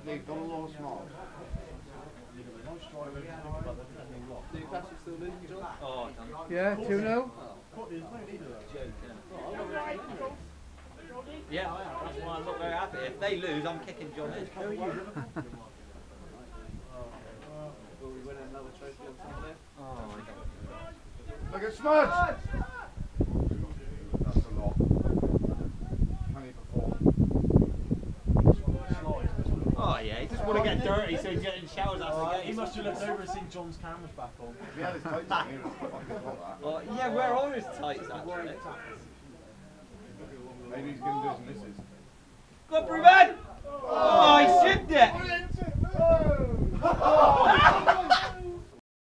they've done a lot of smiles. Newcastle still losing, John? Oh, Yeah, 2-0. yeah, that's why I'm not very happy. If they lose, I'm kicking John in. Will we win another trophy on Sunday? Oh, Look at Smudge! That's a lot. 20 for 4. oh yeah, he just want to get dirty so he's getting showers after the game. He must have looked over and seen John's cameras back on. If he had his tights on, he would have fucking got that. Oh, yeah, where are his tights actually? Maybe he's going to do his misses. Good, Brewman! Oh, he shipped it!